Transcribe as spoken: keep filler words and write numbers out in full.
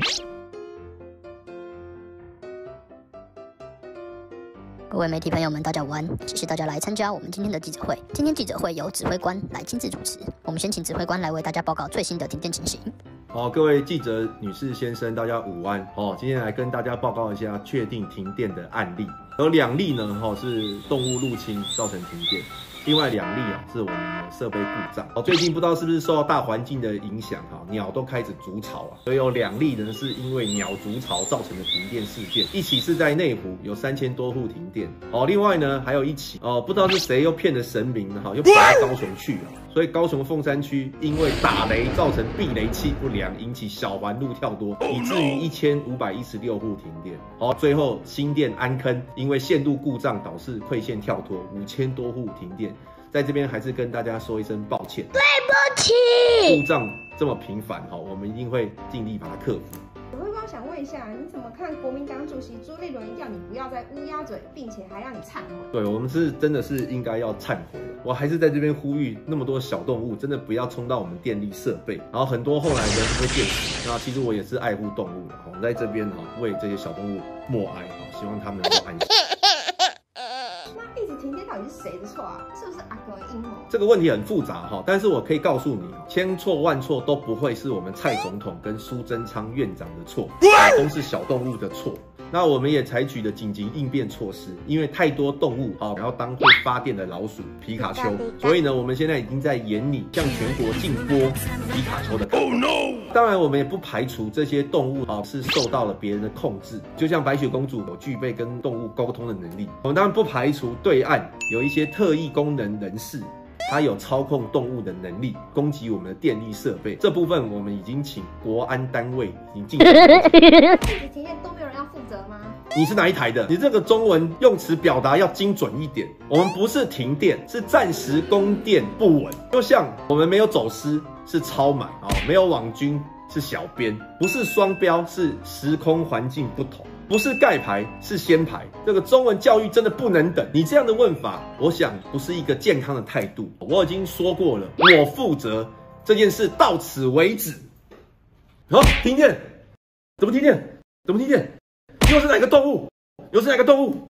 各位媒体朋友们，大家午安！谢谢大家来参加我们今天的记者会。今天记者会由指挥官来亲自主持，我们先请指挥官来为大家报告最新的停电情形。 好，各位记者、女士、先生，大家午安。哦，今天来跟大家报告一下确定停电的案例，有两例呢，哈、哦、是动物入侵造成停电。另外两例啊，是我们的设备故障。哦，最近不知道是不是受到大环境的影响哈，鸟都开始筑巢啊，所以有两例呢是因为鸟筑巢造成的停电事件。一起是在内湖，有三千多户停电。哦，另外呢还有一起哦，不知道是谁又骗了神明哈，又跑到高雄去了。所以高雄凤山区因为打雷造成避雷器不良，引起小环路跳多，以至于一千五百一十六户停电。哦，最后新店安坑因为线路故障导致馈线跳脱，五千多户停电。在这边还是跟大家说一声抱歉，对不起。故障这么频繁哈，我们一定会尽力把它克服。 指挥官想问一下，你怎么看国民党主席朱立伦要你不要再乌鸦嘴，并且还让你忏悔？ 对，我们是真的是应该要忏悔的。我还是在这边呼吁，那么多小动物真的不要冲到我们电力设备，然后很多后来的会电死。那其实我也是爱护动物的，我在这边哈为这些小动物默哀，希望他们能够安心。 那一直停电到底是谁的错啊？是不是阿哥的阴谋？ 这个问题很复杂哈，但是我可以告诉你，千错万错都不会是我们蔡总统跟苏贞昌院长的错，都是小动物的错。那我们也采取了紧急应变措施，因为太多动物好，然后当会发电的老鼠皮卡丘，所以呢，我们现在已经在研拟向全国禁播皮卡丘的卡。Oh no！ 当然，我们也不排除这些动物啊是受到了别人的控制，就像白雪公主有具备跟动物沟通的能力。我们当然不排除对岸有一些特异功能人士。他有操控动物的能力，攻击我们的电力设备。这部分我们已经请国安单位已经进行。 一直停电都没有人要负责吗？ 你是哪一台的？你这个中文用词表达要精准一点。我们不是停电，是暂时供电不稳。就像我们没有走私，是超买哦；没有网军，是小编；不是双标，是时空环境不同。不是盖牌，是先牌。这个中文教育真的不能等。你这样的问法，我想不是一个健康的态度。我已经说过了，我负责这件事，到此为止。好、哦，停电，怎么停电？怎么停电？又是哪个动物？又是哪个动物？